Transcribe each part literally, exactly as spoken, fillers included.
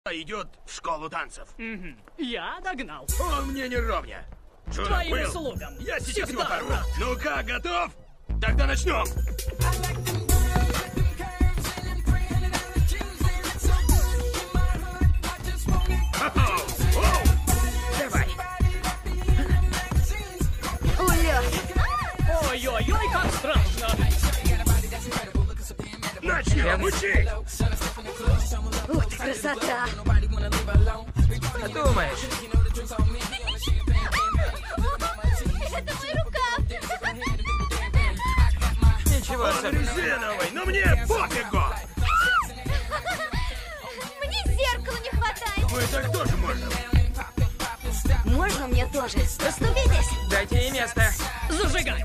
идет в школу танцев. Угу. Я догнал. Он мне не ровня. Джура, Твоим Уилл, услугам. я сейчас его Всегда порву. рад. Ну как, готов? Тогда начнем. Давай. Ой-ой-ой, как страшно. Начнем, учить. Ух ты, красота! Думаешь? Это мой рукав! Ничего Он особенного. резиновый, но мне пофигу. Мне зеркала не хватает! Мы так тоже можем. Можно мне тоже? Расступитесь! Дайте ей место. Зажигай.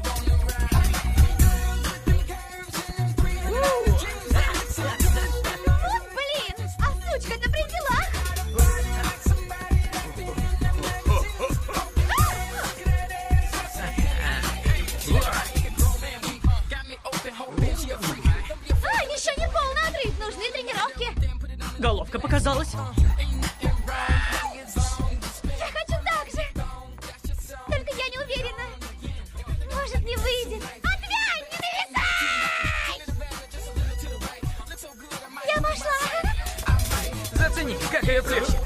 Вот блин! А сучка-то при делах! А, еще не полный отрыв! Нужны тренировки! Головка показалась. Я хочу так же! Только я не уверена. Может, не выйдет. Отвянь, не нависай! Я пошла! Зацени, как ее плющит.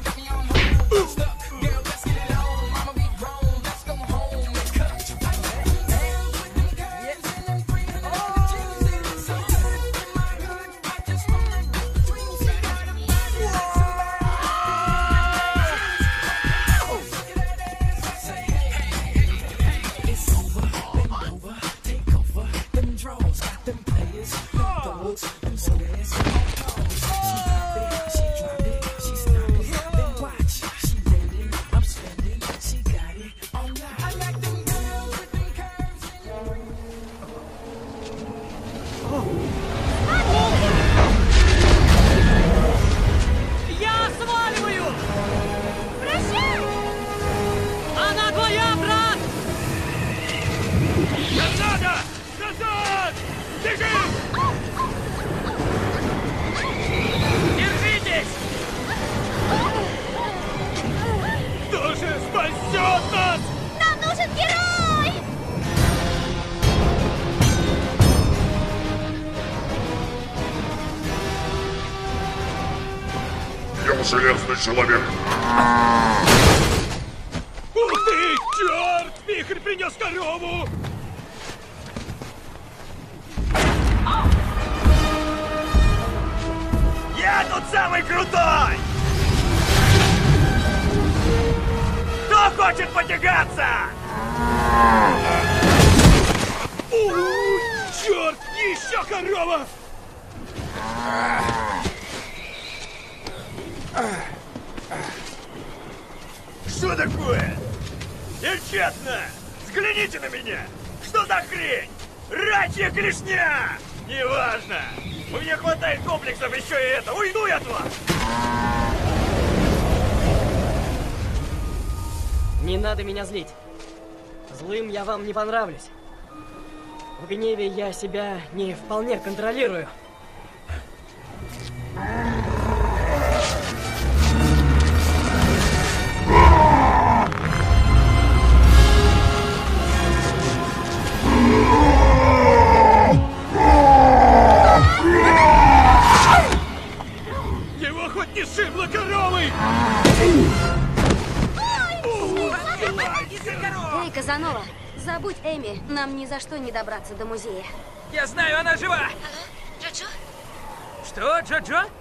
Я сваливаю. Прощай! Она твоя, брат. Назад! Назад! Бежим! Держитесь! Кто же спасет нас? Нам нужен герой! Я железный человек. Ух ты, черт! Вихрь принес корову! Я тут самый крутой! Кто хочет потягаться? Уй, черт! Еще корова! Что такое? Я честно! Взгляните на меня! Что за хрень? Рачья клешня! Неважно! У меня хватает комплексов еще и это! Уйду я от вас! Не надо меня злить. Злым я вам не понравлюсь. В гневе я себя не вполне контролирую. Его хоть не шибло коровой! Эй, Казанова, забудь Эми. Нам ни за что не добраться до музея. Я знаю, она жива! Джоджо? Что, Джо-Джо?